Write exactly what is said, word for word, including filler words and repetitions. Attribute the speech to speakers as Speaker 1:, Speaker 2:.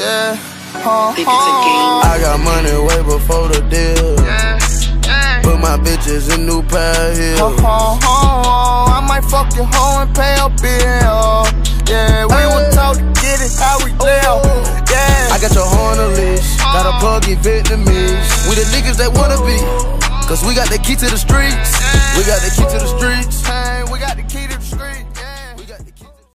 Speaker 1: Yeah, uh, uh. I got money way before the deal. Yeah, yeah. Put my bitches in new pair of heels. Uh, uh, uh, I might fuck your hoe and pay a bill. Yeah, we were taught to get it how we live. Yeah, I got your hoe on a leash, got a plug in Vietnamese. We the niggas that wanna be, cause we got the key to the streets. We got the key to the streets. Hey, we got the key.